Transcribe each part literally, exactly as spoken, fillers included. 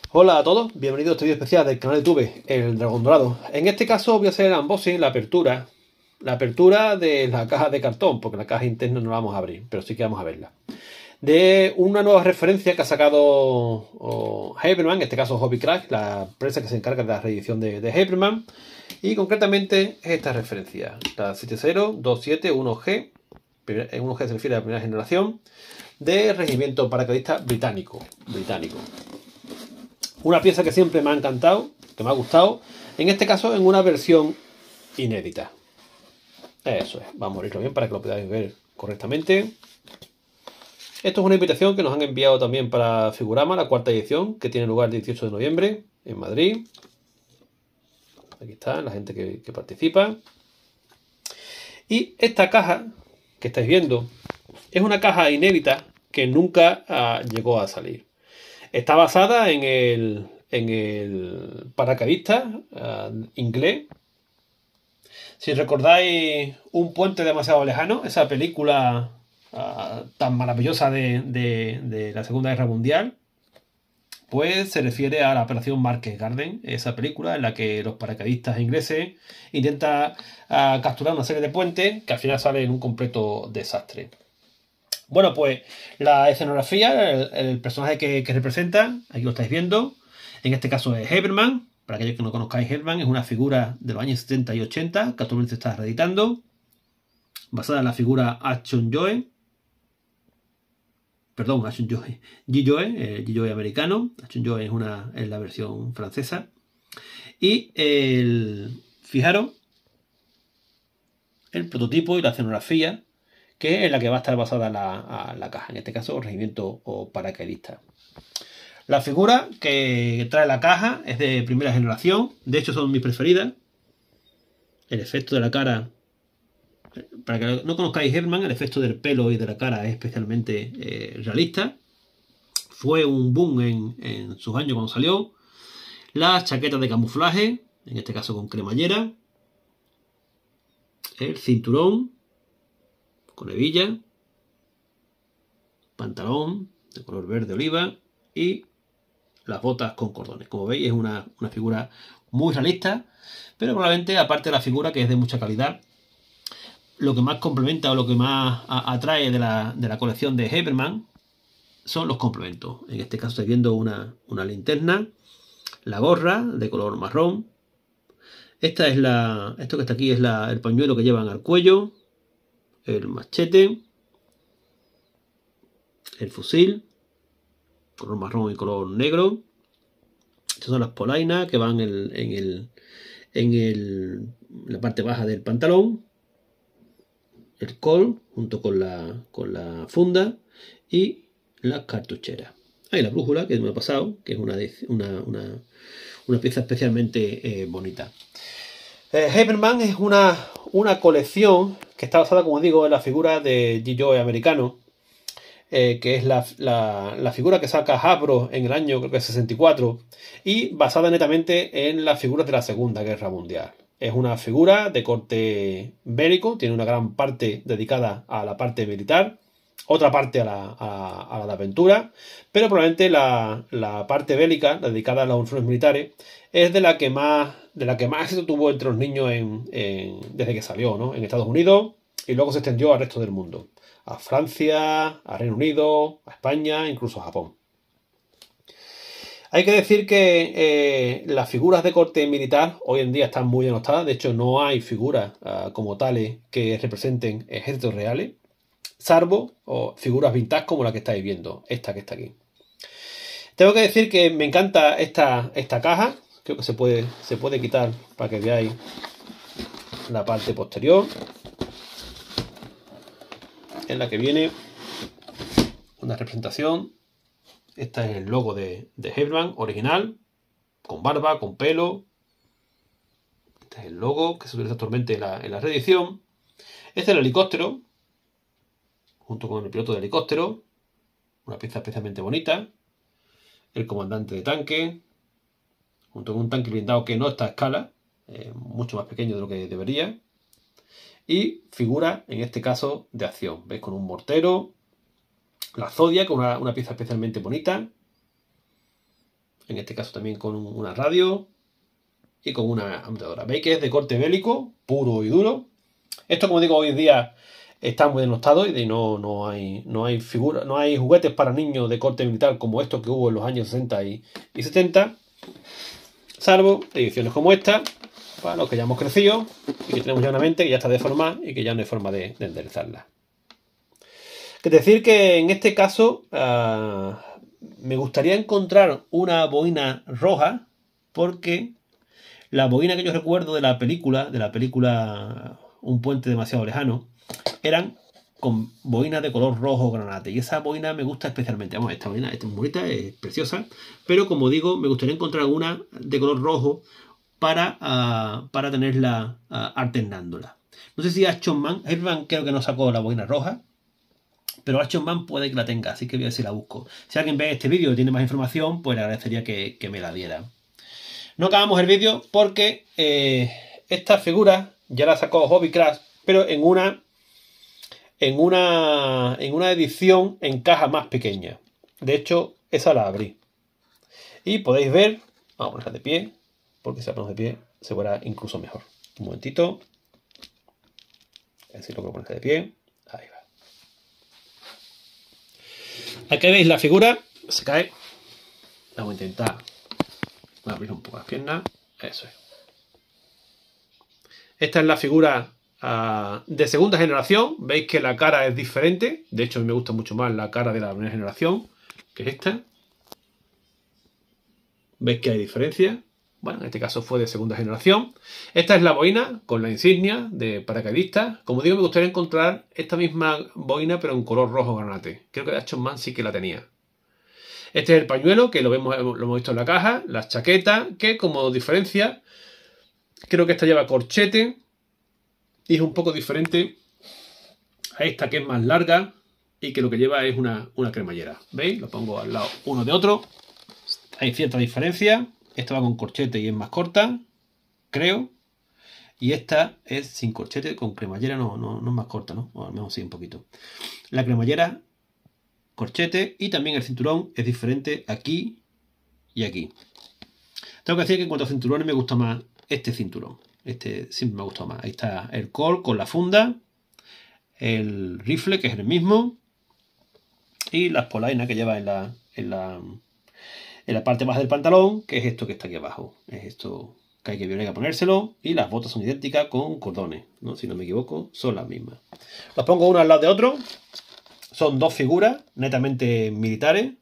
Hola a todos, bienvenidos a este vídeo especial del canal de YouTube, el Dragón Dorado. En este caso voy a hacer el unboxing, la apertura, la apertura de la caja de cartón, porque la caja interna no la vamos a abrir, pero sí que vamos a verla. De una nueva referencia que ha sacado oh, Hyperman, en este caso Hobbycraft, la empresa que se encarga de la reedición de, de Hyperman, y concretamente es esta referencia, la siete cero dos siete uno G, uno G se refiere a la primera generación, de regimiento paracaidista británico, británico. Una pieza que siempre me ha encantado, que me ha gustado, en este caso en una versión inédita. Eso es, vamos a abrirlo bien para que lo podáis ver correctamente. Esto es una invitación que nos han enviado también para Figurama, la cuarta edición, que tiene lugar el dieciocho de noviembre en Madrid. Aquí está la gente que, que participa. Y esta caja que estáis viendo es una caja inédita que nunca uh, llegó a salir. Está basada en el, en el paracaidista uh, inglés. Si recordáis Un puente demasiado lejano, esa película uh, tan maravillosa de, de, de la Segunda Guerra Mundial, pues se refiere a la Operación Market Garden, esa película en la que los paracaidistas ingleses intentan uh, capturar una serie de puentes que al final sale en un completo desastre. Bueno, pues la escenografía, el, el personaje que, que representa, aquí lo estáis viendo, en este caso es Hyperman. Para aquellos que no conozcáis, Hyperman es una figura de los años setenta y ochenta que actualmente se está reeditando, basada en la figura Action Joe, perdón, Action Joe, G. Joe, el G. Joe americano. Action Joe es, una, es la versión francesa. Y el, fijaros, el prototipo y la escenografía, que es la que va a estar basada la, la caja, en este caso regimiento o paracaidista. La figura que trae la caja es de primera generación, de hecho son mis preferidas. El efecto de la cara, para que no conozcáis Hyperman, el efecto del pelo y de la cara es especialmente eh, realista. Fue un boom en, en sus años cuando salió. Las chaquetas de camuflaje, en este caso con cremallera. El cinturón con hebilla, pantalón de color verde oliva y las botas con cordones. Como veis, es una, una figura muy realista, pero probablemente, aparte de la figura, que es de mucha calidad, lo que más complementa o lo que más a, atrae de la, de la colección de Hyperman son los complementos. En este caso estoy viendo una, una linterna, la gorra de color marrón. Esta es la, esto que está aquí es la, el pañuelo que llevan al cuello, el machete, el fusil, color marrón y color negro. Estas son las polainas que van en, en, el, en el, la parte baja del pantalón, el col junto con la, con la funda y la cartuchera. Ahí la brújula que me ha pasado, que es una, una, una, una pieza especialmente eh, bonita. Eh, Hyperman es una, una colección que está basada, como digo, en la figura de G. Joe americano, eh, que es la, la, la figura que saca Hasbro en el año creo que sesenta y cuatro, y basada netamente en las figuras de la Segunda Guerra Mundial. Es una figura de corte bélico, tiene una gran parte dedicada a la parte militar, otra parte a la, a, a la de aventura, pero probablemente la, la parte bélica, dedicada a los uniformes militares, es de la que más, de la que más éxito tuvo entre los niños en, en, desde que salió, ¿no? En Estados Unidos, y luego se extendió al resto del mundo. A Francia, a Reino Unido, a España, incluso a Japón. Hay que decir que eh, las figuras de corte militar hoy en día están muy denostadas. De hecho, no hay figuras uh, como tales que representen ejércitos reales, salvo o figuras vintage como la que estáis viendo, esta que está aquí. Tengo que decir que me encanta esta, esta caja. Creo que se puede, se puede quitar para que veáis la parte posterior, en la que viene una representación. Este es el logo de, de Hyperman original, con barba, con pelo. Este es el logo que se utiliza actualmente en la, en la reedición. Este es el helicóptero, junto con el piloto de helicóptero, una pieza especialmente bonita. El comandante de tanque, junto con un tanque blindado que no está a escala, eh, mucho más pequeño de lo que debería. Y figura, en este caso, de acción. ¿Veis? Con un mortero. La Zodiac, una, una pieza especialmente bonita. en este caso también con una radio y con una ametralladora. Veis que es de corte bélico, puro y duro. Esto, como digo, hoy en día está muy denostado y no, no hay, no hay figuras, no hay juguetes para niños de corte militar como estos que hubo en los años sesenta y, y setenta, salvo ediciones como esta, para los que ya hemos crecido y que tenemos ya una mente que ya está deformada y que ya no hay forma de, de enderezarla. Es decir que en este caso uh, me gustaría encontrar una boina roja, porque la boina que yo recuerdo de la película, de la película Un puente demasiado lejano, eran con boinas de color rojo granate. Y esa boina me gusta especialmente. Vamos, esta boina esta es muy bonita, es preciosa. Pero como digo, me gustaría encontrar una de color rojo para, uh, para tenerla uh, alternándola. No sé si Action Man, Action Man creo que no sacó la boina roja, pero Action Man puede que la tenga, así que voy a ver si la busco. Si alguien ve este vídeo y tiene más información, pues le agradecería que, que me la diera. No acabamos el vídeo porque eh, esta figura ya la sacó Hobbycraft, pero en una, en, una, en una edición en caja más pequeña. De hecho, esa la abrí. Y podéis ver, vamos a ponerla de pie, porque si la ponemos de pie se verá incluso mejor. Un momentito. A ver si lo puedo poner de pie. Ahí va. Aquí veis la figura, se cae. Vamos a intentar abrir un poco las piernas. Eso es. Esta es la figura uh, de segunda generación. Veis que la cara es diferente. De hecho, a mí me gusta mucho más la cara de la primera generación, que es esta. Veis que hay diferencia. Bueno, en este caso fue de segunda generación. Esta es la boina con la insignia de paracaidista. Como digo, me gustaría encontrar esta misma boina, pero en color rojo granate. Creo que Action Man sí que la tenía. Este es el pañuelo, que lo, vemos, lo hemos visto en la caja. Las chaquetas, que como diferencia, creo que esta lleva corchete. Y es un poco diferente a esta, que es más larga y que lo que lleva es una, una cremallera. ¿Veis? Lo pongo al lado uno de otro. Hay cierta diferencia. Esta va con corchete y es más corta, creo. Y esta es sin corchete, con cremallera, no, no, no es más corta, ¿no? O al menos sí, un poquito. La cremallera, corchete, y también el cinturón es diferente aquí y aquí. Tengo que decir que en cuanto a cinturones me gusta más este cinturón. Este siempre me ha gustado más. Ahí está el Colt con la funda, el rifle, que es el mismo, y las polainas que lleva en la, en la, en la parte baja del pantalón, que es esto que está aquí abajo. Es esto que hay que, que ponérselo, y las botas son idénticas con cordones, ¿no? Si no me equivoco, son las mismas. Las pongo uno al lado de otro. Son dos figuras netamente militares,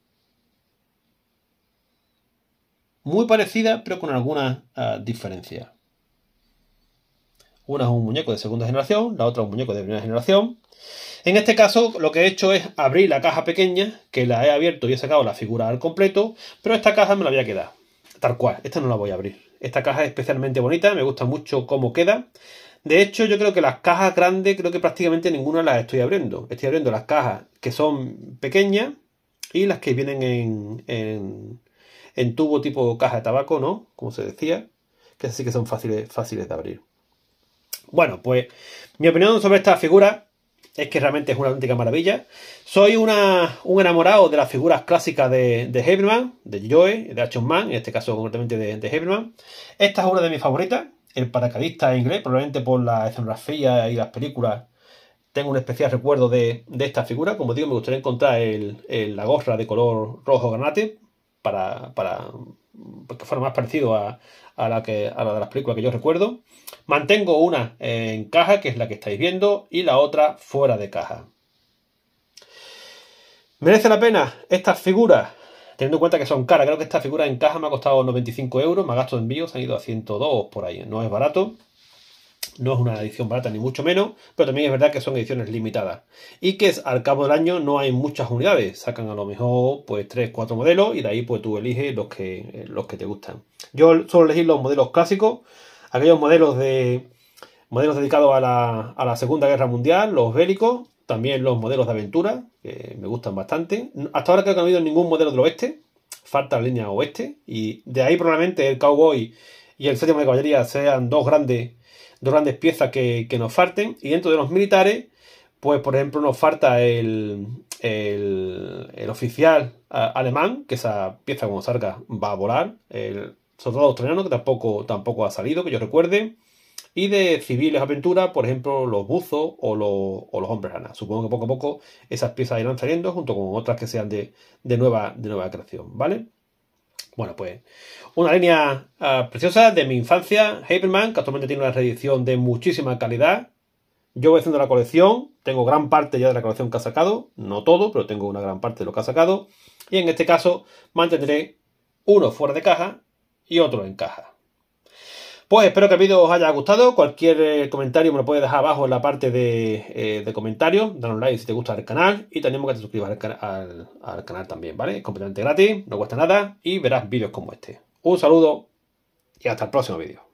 muy parecidas, pero con algunas uh, diferencias. Una es un muñeco de segunda generación, la otra es un muñeco de primera generación. En este caso, lo que he hecho es abrir la caja pequeña, que la he abierto y he sacado la figura al completo, pero esta caja me la voy a quedar, tal cual. Esta no la voy a abrir. Esta caja es especialmente bonita, me gusta mucho cómo queda. De hecho, yo creo que las cajas grandes, creo que prácticamente ninguna las estoy abriendo. Estoy abriendo las cajas que son pequeñas y las que vienen en, en, en tubo tipo caja de tabaco, ¿no? Como se decía, que así que son fáciles, fáciles de abrir. Bueno, pues mi opinión sobre esta figura es que realmente es una auténtica maravilla. Soy una, un enamorado de las figuras clásicas de, de Heavyman, de Joe, de Action Man, en este caso concretamente de, de Heavyman. Esta es una de mis favoritas, el paracaidista inglés, probablemente por la escenografía y las películas. Tengo un especial recuerdo de, de esta figura. Como digo, me gustaría encontrar el, el, la gorra de color rojo granate para, para que fuera más parecido a, a, la que, a la de las películas que yo recuerdo. Mantengo una en caja, que es la que estáis viendo, y la otra fuera de caja. ¿Merece la pena estas figuras? Teniendo en cuenta que son caras. Creo que esta figura en caja me ha costado noventa y cinco euros, más gastos de envío se han ido a ciento dos por ahí. No es barato. No es una edición barata ni mucho menos, pero también es verdad que son ediciones limitadas. Y que al cabo del año no hay muchas unidades. Sacan a lo mejor pues tres, cuatro modelos y de ahí pues tú eliges los que, los que te gustan. Yo suelo elegir los modelos clásicos, aquellos modelos de modelos dedicados a la, a la Segunda Guerra Mundial, los bélicos, también los modelos de aventura, que me gustan bastante. Hasta ahora creo que no ha habido ningún modelo del oeste, falta la línea oeste, y de ahí probablemente el Cowboy y el Séptimo de Caballería sean dos grandes, dos grandes piezas que, que nos falten. Y dentro de los militares, pues por ejemplo nos falta el, el, el oficial uh, alemán, que esa pieza cuando salga va a volar, el soldado australiano que tampoco, tampoco ha salido, que yo recuerde, y de civiles aventuras, por ejemplo los buzos o los, o los hombres rana. Supongo que poco a poco esas piezas irán saliendo junto con otras que sean de, de, nueva, de nueva creación, ¿vale? Bueno, pues una línea uh, preciosa de mi infancia, Haberman, que actualmente tiene una reedición de muchísima calidad. Yo voy haciendo la colección, tengo gran parte ya de la colección que ha sacado, no todo, pero tengo una gran parte de lo que ha sacado. Y en este caso mantendré uno fuera de caja y otro en caja. Pues espero que el vídeo os haya gustado. Cualquier eh, comentario me lo puedes dejar abajo en la parte de, eh, de comentarios. Danos like si te gusta el canal. Y también que te suscribas al, al, al canal también, ¿vale? Es completamente gratis, no cuesta nada y verás vídeos como este. Un saludo y hasta el próximo vídeo.